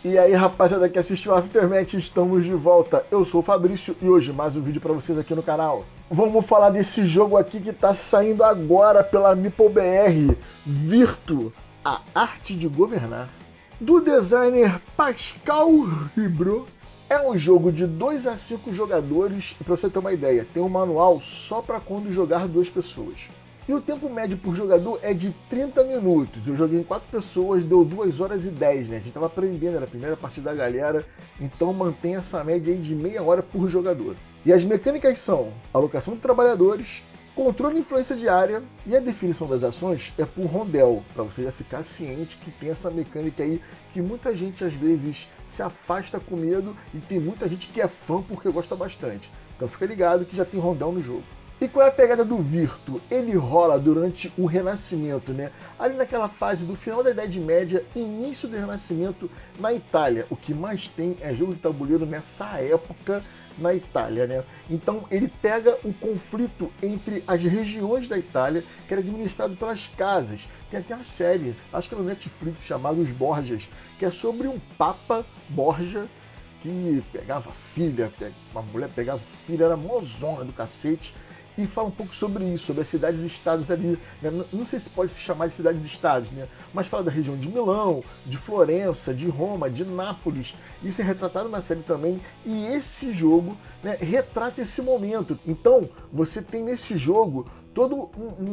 E aí, rapaziada que assistiu o Aftermath, estamos de volta. Eu sou o Fabrício e hoje mais um vídeo pra vocês aqui no canal. Vamos falar desse jogo aqui que tá saindo agora pela MeepleBR, Virtu, a arte de governar, do designer Pascal Ribro. É um jogo de 2 a 5 jogadores e pra você ter uma ideia, tem um manual só pra quando jogar 2 pessoas. E o tempo médio por jogador é de 30 minutos. Eu joguei em 4 pessoas, deu 2 horas e 10, né? A gente tava aprendendo, era a primeira partida da galera, então mantém essa média aí de meia hora por jogador. E as mecânicas são alocação de trabalhadores, controle de influência diária e a definição das ações é por rondel, para você já ficar ciente que tem essa mecânica aí que muita gente às vezes se afasta com medo e tem muita gente que é fã porque gosta bastante. Então fica ligado que já tem rondel no jogo. E qual é a pegada do Virtu? Ele rola durante o Renascimento, né? Ali naquela fase do final da Idade Média, início do Renascimento na Itália. O que mais tem é jogo de tabuleiro nessa época na Itália, né? Então ele pega o conflito entre as regiões da Itália, que era administrado pelas casas. Tem até uma série, acho que é no Netflix, chamada Os Borgias, que é sobre um Papa Borgia que pegava filha, uma mulher pegava filha, era mozona do cacete. E fala um pouco sobre isso, sobre as cidades e estados ali, né? Não sei se pode se chamar de cidades e estados, né? Mas fala da região de Milão, de Florença, de Roma, de Nápoles. Isso é retratado na série também, e esse jogo, né, retrata esse momento. Então, você tem nesse jogo todo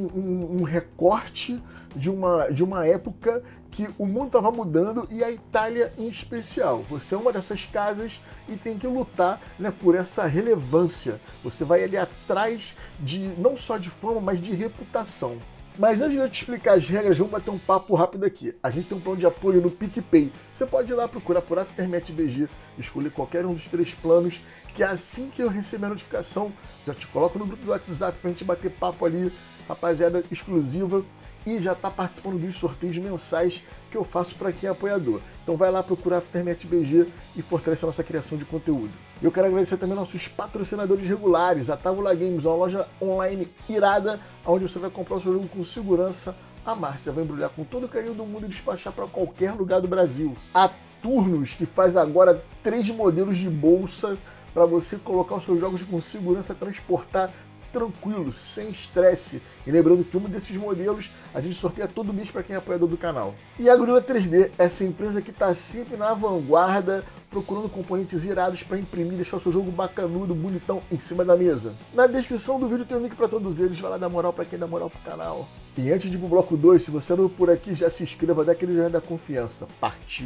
um recorte de uma época que o mundo estava mudando e a Itália em especial. Você é uma dessas casas e tem que lutar, né, por essa relevância. Você vai ali atrás de não só de fama, mas de reputação. Mas antes de eu te explicar as regras, vamos bater um papo rápido aqui. A gente tem um plano de apoio no PicPay. Você pode ir lá procurar por AftermathBG, escolher qualquer um dos 3 planos, que assim que eu receber a notificação, já te coloco no grupo do WhatsApp pra gente bater papo ali, rapaziada exclusiva, e já tá participando dos sorteios mensais que eu faço para quem é apoiador. Então vai lá procurar AftermathBG e fortalecer a nossa criação de conteúdo. Eu quero agradecer também nossos patrocinadores regulares, a Távola Games, uma loja online irada, onde você vai comprar o seu jogo com segurança. A Márcia vai embrulhar com todo o carinho do mundo e despachar para qualquer lugar do Brasil. A Turnos, que faz agora 3 modelos de bolsa para você colocar os seus jogos com segurança, transportar tranquilo, sem estresse. E lembrando que um desses modelos a gente sorteia todo mês para quem é apoiador do canal. E a Gorilla 3D, essa empresa que está sempre na vanguarda, procurando componentes irados para imprimir e deixar o seu jogo bacanudo, bonitão, em cima da mesa. Na descrição do vídeo tem um link para todos eles, vai lá dar moral para quem dá moral pro canal. E antes de ir pro bloco 2, se você não é por aqui, já se inscreva, dá aquele joinha da confiança. Partiu!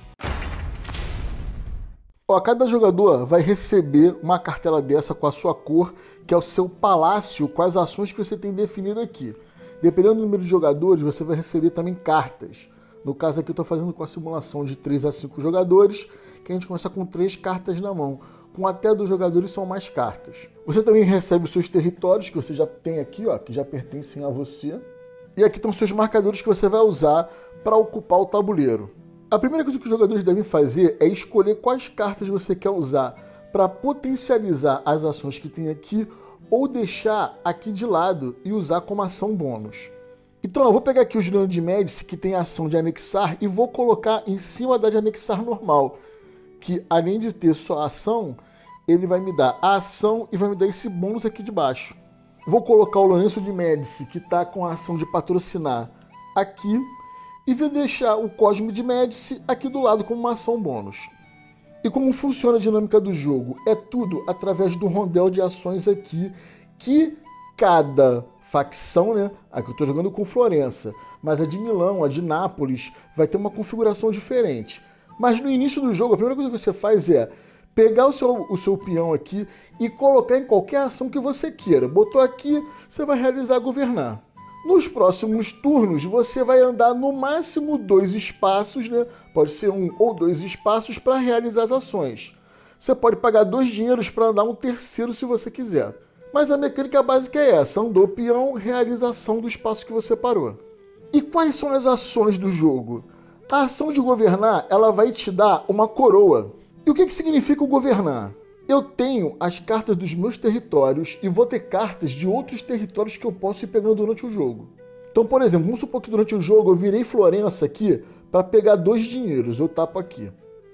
Ó, cada jogador vai receber uma cartela dessa com a sua cor, que é o seu palácio, com as ações que você tem definido aqui. Dependendo do número de jogadores, você vai receber também cartas. No caso aqui eu estou fazendo com a simulação de 3 a 5 jogadores, que a gente começa com 3 cartas na mão. Com até 2 jogadores são mais cartas. Você também recebe os seus territórios, que você já tem aqui, ó, que já pertencem a você. E aqui estão os seus marcadores que você vai usar para ocupar o tabuleiro. A primeira coisa que os jogadores devem fazer é escolher quais cartas você quer usar para potencializar as ações que tem aqui ou deixar aqui de lado e usar como ação bônus. Então eu vou pegar aqui o Juliano de Médici, que tem a ação de anexar, e vou colocar em cima da de anexar normal, que além de ter só a ação, ele vai me dar a ação e vai me dar esse bônus aqui de baixo. Vou colocar o Lourenço de Médici, que está com a ação de patrocinar, aqui, e vou deixar o Cosme de Médici aqui do lado como uma ação bônus. E como funciona a dinâmica do jogo? É tudo através do rondel de ações aqui, que cada facção, né? Aqui eu estou jogando com Florença, mas a de Milão, a de Nápoles, vai ter uma configuração diferente. Mas no início do jogo, a primeira coisa que você faz é pegar o seu peão aqui e colocar em qualquer ação que você queira. Botou aqui, você vai realizar governar. Nos próximos turnos, você vai andar no máximo 2 espaços, né? Pode ser 1 ou 2 espaços para realizar as ações. Você pode pagar 2 dinheiros para andar um terceiro se você quiser. Mas a mecânica básica é essa: andou peão, realização do espaço que você parou. E quais são as ações do jogo? A ação de governar, ela vai te dar uma coroa. E o que significa o governar? Eu tenho as cartas dos meus territórios e vou ter cartas de outros territórios que eu posso ir pegando durante o jogo. Então, por exemplo, vamos supor que durante o jogo eu virei Florença aqui para pegar 2 dinheiros, eu tapo aqui.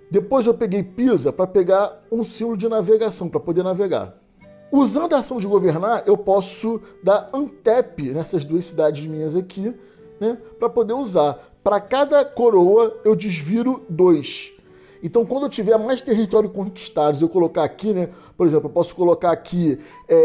Depois eu peguei Pisa para pegar um símbolo de navegação, para poder navegar. Usando a ação de governar, eu posso dar untap nessas duas cidades minhas aqui, né, para poder usar. Para cada coroa, eu desviro 2. Então, quando eu tiver mais território conquistados, eu colocar aqui, né, por exemplo, eu posso colocar aqui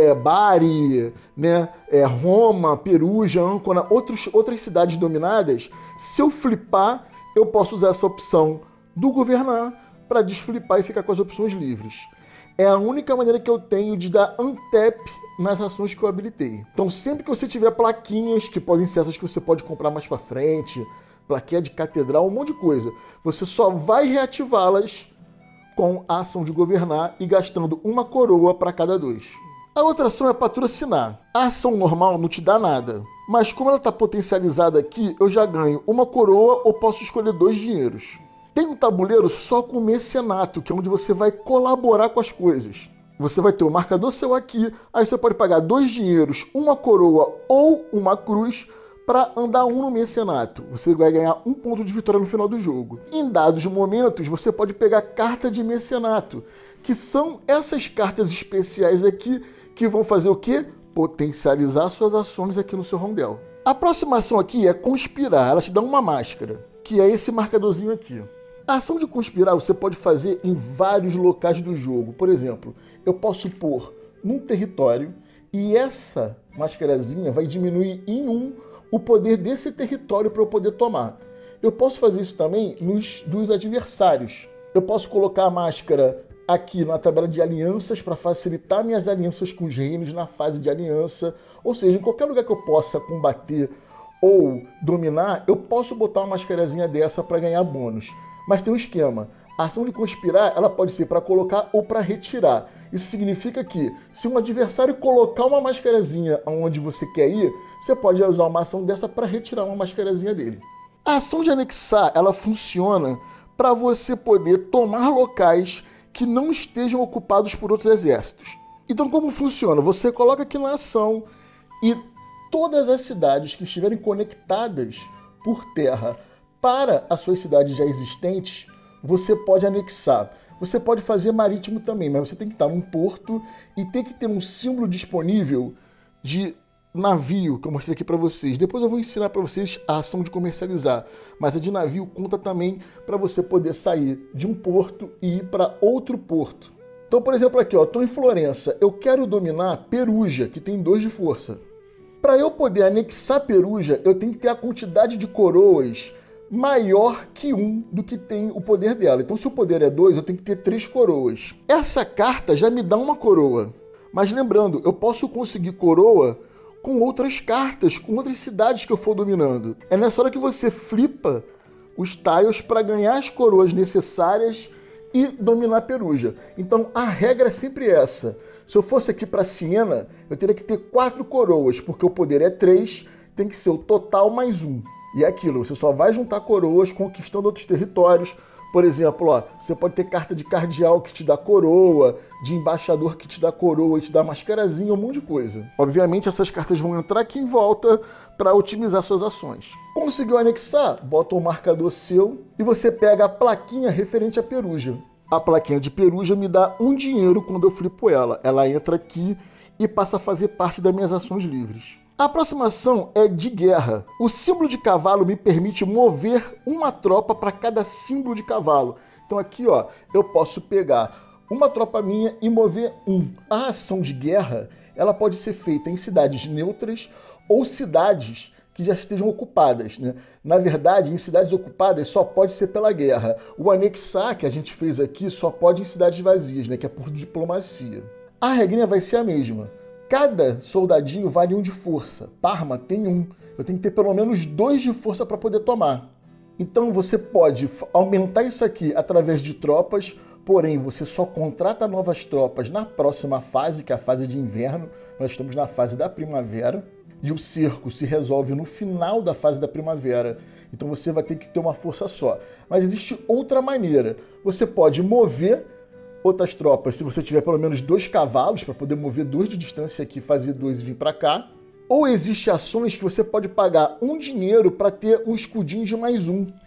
Bari, né, Roma, Perugia, Ancona, outras cidades dominadas. Se eu flipar, eu posso usar essa opção do governar para desflipar e ficar com as opções livres. É a única maneira que eu tenho de dar untap nas ações que eu habilitei. Então, sempre que você tiver plaquinhas, que podem ser essas que você pode comprar mais para frente, plaquinha de catedral, um monte de coisa, você só vai reativá-las com a ação de governar e gastando uma coroa para cada 2. A outra ação é patrocinar. A ação normal não te dá nada, mas como ela está potencializada aqui, eu já ganho uma coroa ou posso escolher 2 dinheiros. Tem um tabuleiro só com mecenato, que é onde você vai colaborar com as coisas. Você vai ter o marcador seu aqui, aí você pode pagar 2 dinheiros, uma coroa ou uma cruz para andar um no mecenato. Você vai ganhar 1 ponto de vitória no final do jogo. Em dados momentos, você pode pegar carta de mecenato, que são essas cartas especiais aqui que vão fazer o quê? Potencializar suas ações aqui no seu rondel. A próxima ação aqui é conspirar. Ela te dá uma máscara, que é esse marcadorzinho aqui. A ação de conspirar você pode fazer em vários locais do jogo. Por exemplo, eu posso pôr num território e essa mascarazinha vai diminuir em 1 o poder desse território para eu poder tomar. Eu posso fazer isso também dos adversários. Eu posso colocar a máscara aqui na tabela de alianças para facilitar minhas alianças com os reinos na fase de aliança. Ou seja, em qualquer lugar que eu possa combater ou dominar, eu posso botar uma mascarazinha dessa para ganhar bônus. Mas tem um esquema. A ação de conspirar, ela pode ser para colocar ou para retirar. Isso significa que, se um adversário colocar uma mascarazinha onde você quer ir, você pode usar uma ação dessa para retirar uma mascarazinha dele. A ação de anexar, ela funciona para você poder tomar locais que não estejam ocupados por outros exércitos. Então, como funciona? Você coloca aqui na ação e todas as cidades que estiverem conectadas por terra para as suas cidades já existentes, você pode anexar. Você pode fazer marítimo também, mas você tem que estar num porto e tem que ter um símbolo disponível de navio, que eu mostrei aqui para vocês. Depois eu vou ensinar para vocês a ação de comercializar, mas a de navio conta também para você poder sair de um porto e ir para outro porto. Então, por exemplo, aqui, estou em Florença, eu quero dominar Perugia, que tem 2 de força. Para eu poder anexar Perugia, eu tenho que ter a quantidade de coroas maior que 1 do que tem o poder dela. Então, se o poder é 2, eu tenho que ter 3 coroas. Essa carta já me dá uma coroa. Mas lembrando, eu posso conseguir coroa com outras cartas, com outras cidades que eu for dominando. É nessa hora que você flipa os tiles para ganhar as coroas necessárias e dominar Perugia. Então, a regra é sempre essa. Se eu fosse aqui para Siena, eu teria que ter 4 coroas, porque o poder é 3, tem que ser o total mais 1. E é aquilo, você só vai juntar coroas conquistando outros territórios. Por exemplo, você pode ter carta de cardeal que te dá coroa, de embaixador que te dá coroa e te dá mascarazinha, um monte de coisa. Obviamente, essas cartas vão entrar aqui em volta para otimizar suas ações. Conseguiu anexar? Bota o marcador seu e você pega a plaquinha referente a Perugia. A plaquinha de Perugia me dá 1 dinheiro quando eu flipo ela. Ela entra aqui e passa a fazer parte das minhas ações livres. A próxima ação é de guerra. O símbolo de cavalo me permite mover uma tropa para cada símbolo de cavalo. Então aqui, eu posso pegar uma tropa minha e mover 1. A ação de guerra, ela pode ser feita em cidades neutras ou cidades que já estejam ocupadas, né? Na verdade, em cidades ocupadas só pode ser pela guerra. O anexar que a gente fez aqui só pode em cidades vazias, né? Que é por diplomacia. A regrinha vai ser a mesma. Cada soldadinho vale 1 de força. Parma tem 1. Eu tenho que ter pelo menos 2 de força para poder tomar. Então você pode aumentar isso aqui através de tropas, porém você só contrata novas tropas na próxima fase, que é a fase de inverno. Nós estamos na fase da primavera. E o cerco se resolve no final da fase da primavera. Então você vai ter que ter uma força só. Mas existe outra maneira. Você pode mover outras tropas, se você tiver pelo menos 2 cavalos, para poder mover 2 de distância aqui, fazer 2 e vir para cá. Ou existe ações que você pode pagar 1 dinheiro para ter um escudinho de mais 1,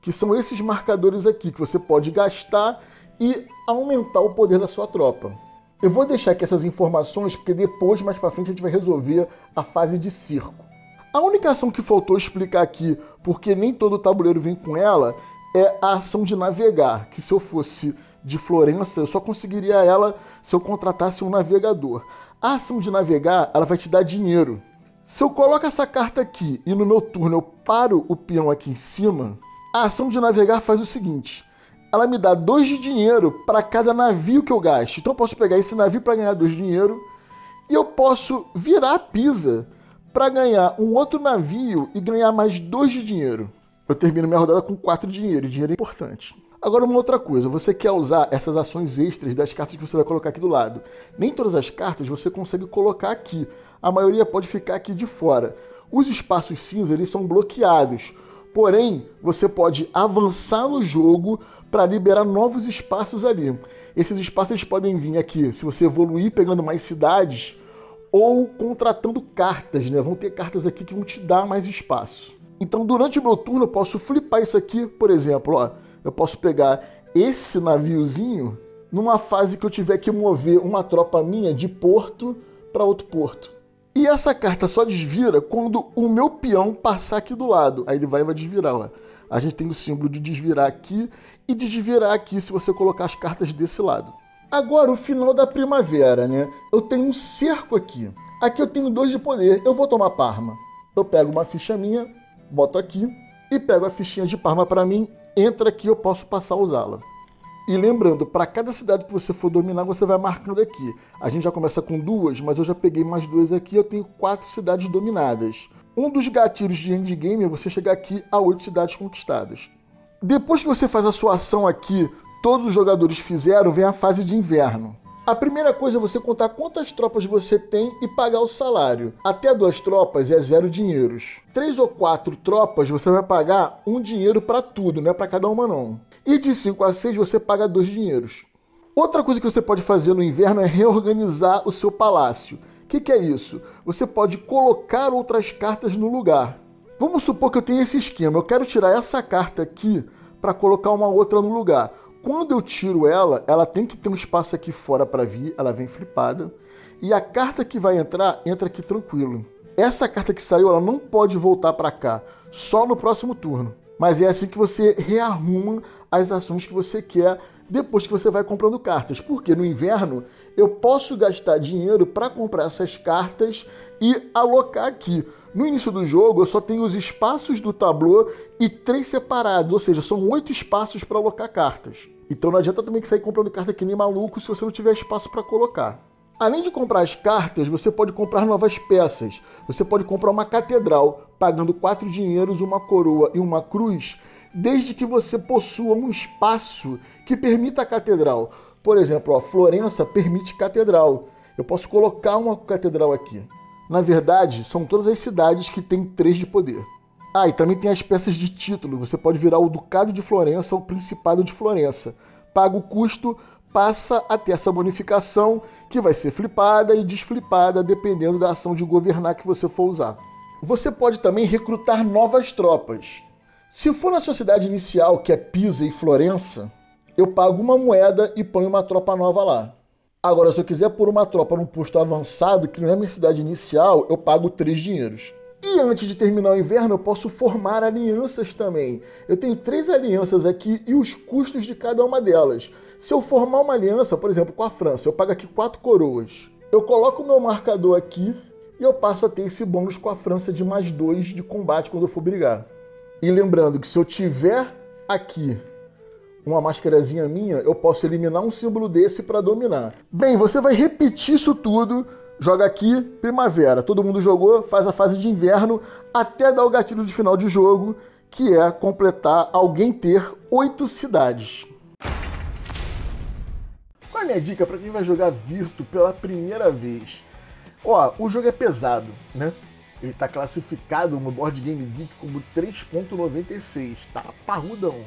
que são esses marcadores aqui, que você pode gastar e aumentar o poder da sua tropa. Eu vou deixar aqui essas informações, porque depois, mais pra frente, a gente vai resolver a fase de circo. A única ação que faltou explicar aqui, porque nem todo tabuleiro vem com ela, é a ação de navegar, que se eu fosse de Florença, eu só conseguiria ela se eu contratasse um navegador. A ação de navegar, ela vai te dar dinheiro. Se eu coloco essa carta aqui e no meu turno eu paro o peão aqui em cima, a ação de navegar faz o seguinte: ela me dá 2 de dinheiro para cada navio que eu gaste. Então eu posso pegar esse navio para ganhar 2 de dinheiro e eu posso virar a Pisa para ganhar um outro navio e ganhar mais 2 de dinheiro. Eu termino minha rodada com 4 de dinheiro, e dinheiro é importante. Agora uma outra coisa, você quer usar essas ações extras das cartas que você vai colocar aqui do lado. Nem todas as cartas você consegue colocar aqui, a maioria pode ficar aqui de fora. Os espaços cinza, eles são bloqueados, porém você pode avançar no jogo para liberar novos espaços ali. Esses espaços eles podem vir aqui, se você evoluir pegando mais cidades ou contratando cartas, né? Vão ter cartas aqui que vão te dar mais espaço. Então, durante o meu turno, eu posso flipar isso aqui, por exemplo, ó. Eu posso pegar esse naviozinho numa fase que eu tiver que mover uma tropa minha de porto para outro porto. E essa carta só desvira quando o meu peão passar aqui do lado. Aí ele vai desvirar, ó. A gente tem o símbolo de desvirar aqui e de desvirar aqui se você colocar as cartas desse lado. Agora, o final da primavera, né? Eu tenho um cerco aqui. Aqui eu tenho 2 de poder. Eu vou tomar Parma. Eu pego uma ficha minha, boto aqui e pego a fichinha de Parma para mim. Entra aqui, eu posso passar a usá-la. E lembrando, para cada cidade que você for dominar, você vai marcando aqui. A gente já começa com 2, mas eu já peguei mais 2 aqui, eu tenho 4 cidades dominadas. Um dos gatilhos de endgame é você chegar aqui a 8 cidades conquistadas. Depois que você faz a sua ação aqui, todos os jogadores fizeram, vem a fase de inverno. A primeira coisa é você contar quantas tropas você tem e pagar o salário. Até 2 tropas é 0 dinheiros. 3 ou 4 tropas você vai pagar 1 dinheiro para tudo, não é para cada uma não. E de 5 a 6 você paga 2 dinheiros. Outra coisa que você pode fazer no inverno é reorganizar o seu palácio. O que é isso? Você pode colocar outras cartas no lugar. Vamos supor que eu tenho esse esquema. Eu quero tirar essa carta aqui para colocar uma outra no lugar. Quando eu tiro ela, ela tem que ter um espaço aqui fora para vir, ela vem flipada. E a carta que vai entrar, entra aqui tranquilo. Essa carta que saiu, ela não pode voltar para cá, só no próximo turno. Mas é assim que você rearruma as ações que você quer depois que você vai comprando cartas. Porque no inverno eu posso gastar dinheiro para comprar essas cartas e alocar aqui. No início do jogo eu só tenho os espaços do tablô e 3 separados, ou seja, são 8 espaços para alocar cartas. Então não adianta também que sair comprando carta que nem maluco se você não tiver espaço para colocar. Além de comprar as cartas, você pode comprar novas peças. Você pode comprar uma catedral, pagando 4 dinheiros, uma coroa e uma cruz, desde que você possua um espaço que permita a catedral. Por exemplo, ó, Florença permite catedral. Eu posso colocar uma catedral aqui. Na verdade, são todas as cidades que têm 3 de poder. Ah, e também tem as peças de título. Você pode virar o Ducado de Florença ou o Principado de Florença. Paga o custo, passa a ter essa bonificação que vai ser flipada e desflipada dependendo da ação de governar que você for usar. Você pode também recrutar novas tropas. Se for na sua cidade inicial, que é Pisa e Florença, eu pago uma moeda e ponho uma tropa nova lá. Agora, se eu quiser pôr uma tropa num posto avançado, que não é minha cidade inicial, eu pago 3 dinheiros. E antes de terminar o inverno, eu posso formar alianças também. Eu tenho 3 alianças aqui e os custos de cada uma delas. Se eu formar uma aliança, por exemplo, com a França, eu pago aqui 4 coroas. Eu coloco o meu marcador aqui e eu passo a ter esse bônus com a França de mais 2 de combate quando eu for brigar. E lembrando que se eu tiver aqui uma máscarazinha minha, eu posso eliminar um símbolo desse para dominar. Bem, você vai repetir isso tudo. Joga aqui, primavera. Todo mundo jogou, faz a fase de inverno, até dar o gatilho de final de jogo, que é completar alguém ter 8 cidades. Qual é a minha dica para quem vai jogar Virtua pela primeira vez? Ó, o jogo é pesado, né? Ele tá classificado no Board Game Geek como 3.96, tá parrudão.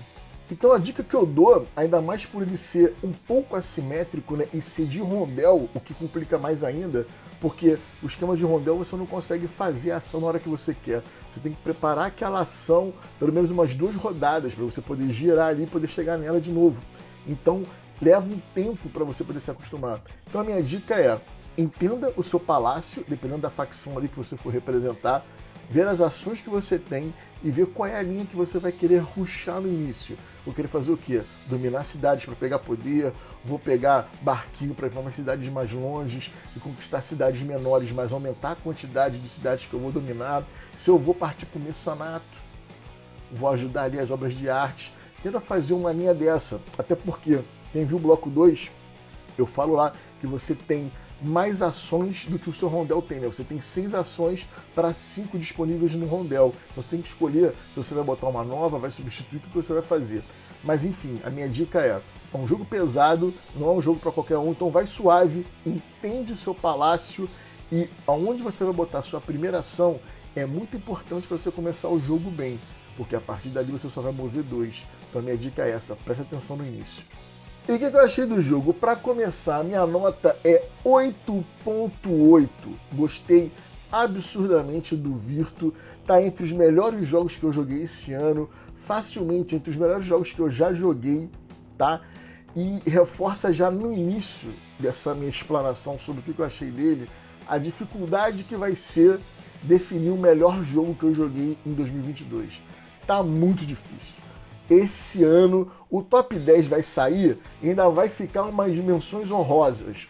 Então a dica que eu dou, ainda mais por ele ser um pouco assimétrico, né, e ser de rondel, o que complica mais ainda, porque o esquema de rondel você não consegue fazer a ação na hora que você quer. Você tem que preparar aquela ação pelo menos umas 2 rodadas para você poder girar ali e poder chegar nela de novo. Então leva um tempo para você poder se acostumar. Então a minha dica é, entenda o seu palácio, dependendo da facção ali que você for representar, ver as ações que você tem e ver qual é a linha que você vai querer rushar no início. Vou querer fazer o quê? Dominar cidades para pegar poder, vou pegar barquinho para ir para umas cidades mais longes e conquistar cidades menores, mas aumentar a quantidade de cidades que eu vou dominar. Se eu vou partir para o mecenato, vou ajudar ali as obras de arte. Tenta fazer uma linha dessa, até porque quem viu o bloco 2, eu falo lá que você tem mais ações do que o seu rondel tem, né? Você tem 6 ações para 5 disponíveis no rondel. Então você tem que escolher se você vai botar uma nova, vai substituir, o que você vai fazer. Mas enfim, a minha dica é um jogo pesado, não é um jogo para qualquer um, então vai suave, entende o seu palácio e aonde você vai botar a sua primeira ação é muito importante para você começar o jogo bem, porque a partir dali você só vai mover 2. Então a minha dica é essa, preste atenção no início. E o que eu achei do jogo? Para começar, minha nota é 8.8. Gostei absurdamente do Virtua. Tá entre os melhores jogos que eu joguei esse ano. Facilmente entre os melhores jogos que eu já joguei, tá? E reforça já no início dessa minha explanação sobre o que eu achei dele, a dificuldade que vai ser definir o melhor jogo que eu joguei em 2022. Tá muito difícil. Esse ano o top 10 vai sair e ainda vai ficar umas menções honrosas.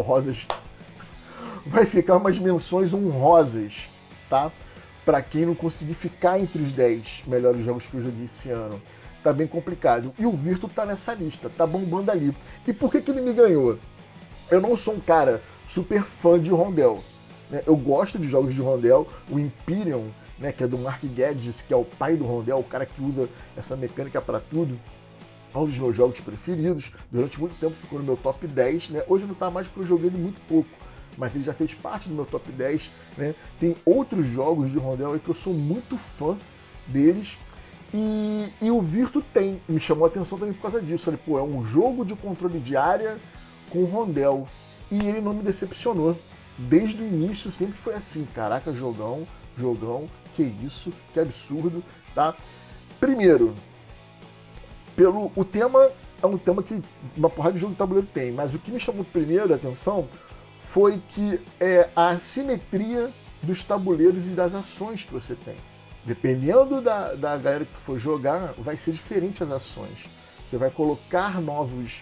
Vai ficar umas menções honrosas, tá? Pra quem não conseguir ficar entre os 10 melhores jogos que eu joguei esse ano. Tá bem complicado. E o Virtua tá nessa lista, tá bombando ali. E por que ele me ganhou? Eu não sou um cara super fã de rondel, né? Eu gosto de jogos de rondel, o Imperium, né, que é do Mark Geddes, que é o pai do rondel, o cara que usa essa mecânica para tudo, é um dos meus jogos preferidos. Durante muito tempo ficou no meu top 10, né? Hoje não está mais porque eu joguei ele muito pouco, mas ele já fez parte do meu top 10, né? Tem outros jogos de rondel aí que eu sou muito fã deles, e o Virtua me chamou a atenção também por causa disso. Falei, pô, é um jogo de controle de área com rondel, e ele não me decepcionou. Desde o início sempre foi assim, caraca, jogão, que isso, que absurdo, tá? Primeiro, o tema é um tema que uma porrada de jogo de tabuleiro tem, mas o que me chamou primeiro a atenção foi que a assimetria dos tabuleiros e das ações que você tem. Dependendo da galera que tu for jogar, vai ser diferente as ações. Você vai colocar novas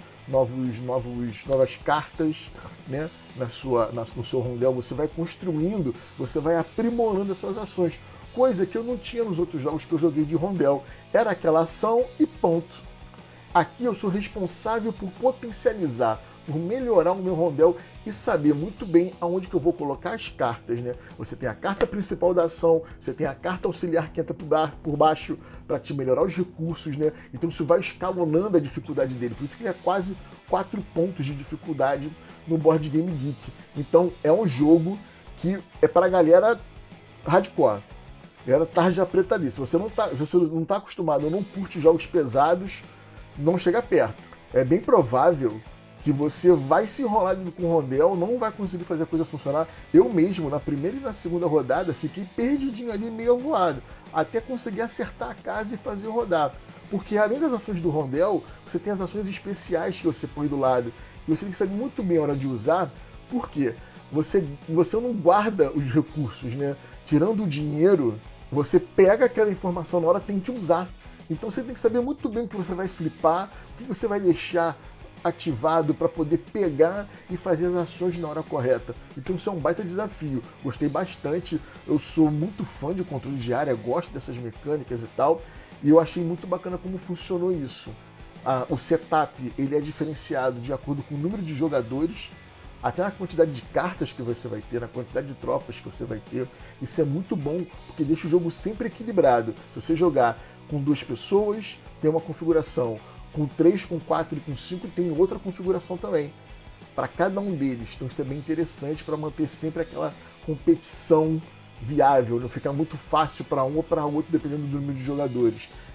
cartas, né, no seu rondel, você vai construindo, você vai aprimorando as suas ações. Coisa que eu não tinha nos outros jogos que eu joguei de rondel. Era aquela ação e ponto. Aqui eu sou responsável por potencializar, por melhorar o meu rondel e saber muito bem aonde que eu vou colocar as cartas, né? Você tem a carta principal da ação, você tem a carta auxiliar que entra por baixo para te melhorar os recursos, né? Então isso vai escalonando a dificuldade dele. Por isso que ele é quase 4 pontos de dificuldade no Board Game Geek. Então é um jogo que é para a galera hardcore. Galera tarja preta ali. Se você não tá acostumado ou não curte jogos pesados, não chega perto. É bem provável que você vai se enrolar ali com o rondel, não vai conseguir fazer a coisa funcionar. Eu mesmo, na primeira e na segunda rodada, fiquei perdidinho ali, meio voado, até conseguir acertar a casa e fazer rodar. Porque além das ações do rondel, você tem as ações especiais que você põe do lado. E você tem que saber muito bem a hora de usar, porque você não guarda os recursos, né? Tirando o dinheiro, você pega aquela informação na hora e tem que usar. Então você tem que saber muito bem o que você vai flipar, o que você vai deixar ativado para poder pegar e fazer as ações na hora correta. Então isso é um baita desafio. Gostei bastante, eu sou muito fã de controle de área, gosto dessas mecânicas e tal, e eu achei muito bacana como funcionou isso. O setup ele é diferenciado de acordo com o número de jogadores, até na quantidade de cartas que você vai ter, na quantidade de tropas que você vai ter. Isso é muito bom, porque deixa o jogo sempre equilibrado. Se você jogar com 2 pessoas, tem uma configuração. Com 3, com 4 e com 5 tem outra configuração também. Para cada um deles. Então isso é bem interessante para manter sempre aquela competição viável. Não ficar muito fácil para um ou para outro, dependendo do número de jogadores.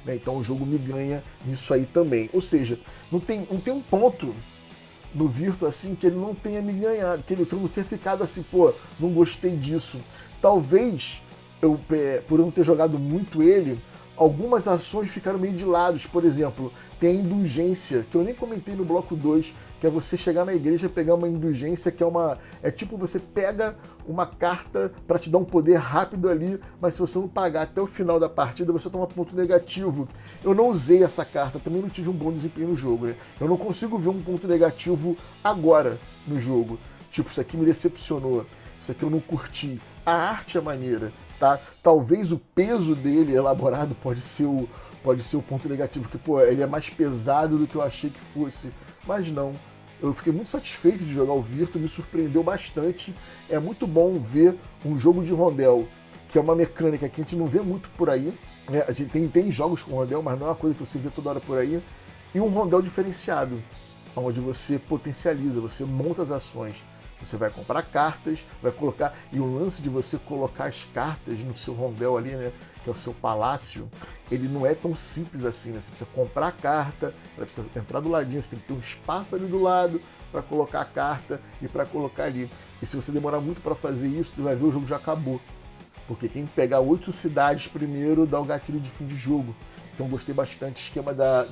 né? Então o jogo me ganha nisso aí também. Ou seja, não tem um ponto no Virtua assim que ele não tenha me ganhado, que ele não tenha ficado assim, pô, não gostei disso. Talvez, por eu não ter jogado muito ele, algumas ações ficaram meio de lado. Por exemplo, tem a indulgência, que eu nem comentei no bloco 2, que é você chegar na igreja e pegar uma indulgência, que é tipo você pega uma carta para te dar um poder rápido ali, mas se você não pagar até o final da partida, você toma ponto negativo. Eu não usei essa carta, também não tive um bom desempenho no jogo, né? Eu não consigo ver um ponto negativo agora no jogo. Tipo, isso aqui me decepcionou, isso aqui eu não curti. A arte é maneira, tá? Talvez o peso dele elaborado pode ser o ponto negativo, que, pô, ele é mais pesado do que eu achei que fosse. Mas não, eu fiquei muito satisfeito de jogar o Virtua, me surpreendeu bastante. É muito bom ver um jogo de rondel, que é uma mecânica que a gente não vê muito por aí, né? A gente tem jogos com rondel, mas não é uma coisa que você vê toda hora por aí. E um rondel diferenciado, onde você potencializa, você monta as ações. Você vai comprar cartas, vai colocar... E o lance de você colocar as cartas no seu rondel ali, né? Que é o seu palácio, ele não é tão simples assim, né? Você precisa comprar a carta, ela precisa entrar do ladinho, você tem que ter um espaço ali do lado para colocar a carta e para colocar ali. E se você demorar muito para fazer isso, você vai ver o jogo já acabou. Porque quem pegar 8 cidades primeiro dá o gatilho de fim de jogo. Então gostei bastante do esquema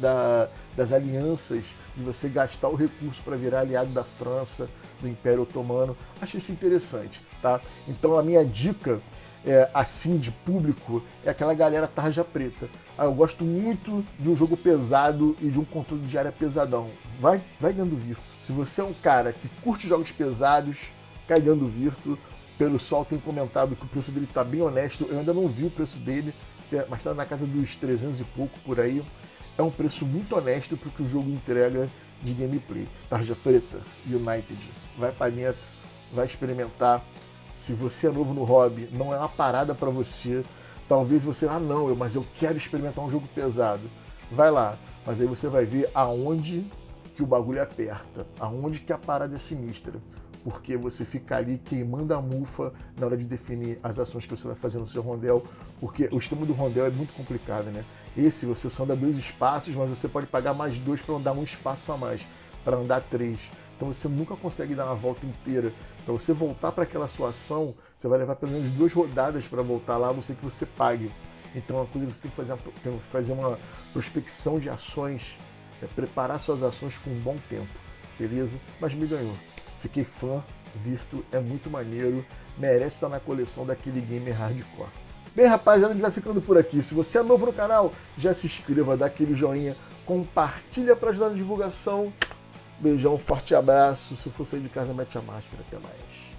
das alianças, de você gastar o recurso para virar aliado da França, do Império Otomano. Achei isso interessante, tá? Então a minha dica, assim, de público, é aquela galera tarja preta. Eu gosto muito de um jogo pesado e de um controle de área pesadão. Vai dentro do Virtua. Se você é um cara que curte jogos pesados, cai dentro do Virtua. Pelo Sol tem comentado que o preço dele está bem honesto. Eu ainda não vi o preço dele, mas está na casa dos 300 e pouco por aí. É um preço muito honesto para o que o jogo entrega de gameplay. Tarja preta, United. Vai para dentro, vai experimentar. Se você é novo no hobby, não é uma parada para você. Talvez você, mas eu quero experimentar um jogo pesado. Vai lá, mas aí você vai ver aonde que o bagulho aperta, aonde que a parada é sinistra. Porque você fica ali queimando a mufa na hora de definir as ações que você vai fazer no seu rondel, porque o esquema do rondel é muito complicado, né? Esse você só anda 2 espaços, mas você pode pagar mais 2 para andar um espaço a mais, para andar 3. Então você nunca consegue dar uma volta inteira. Para você voltar para aquela sua ação, você vai levar pelo menos 2 rodadas para voltar lá, a não ser que você pague. Então é uma coisa que você tem que fazer uma prospecção de ações, preparar suas ações com um bom tempo, beleza? Mas me ganhou. Fiquei fã, Virtua é muito maneiro, merece estar na coleção daquele gamer hardcore. Bem, rapaziada, a gente vai ficando por aqui. Se você é novo no canal, já se inscreva, dá aquele joinha, compartilha para ajudar na divulgação. Beijão, forte abraço. Se for sair de casa, mete a máscara. Até mais.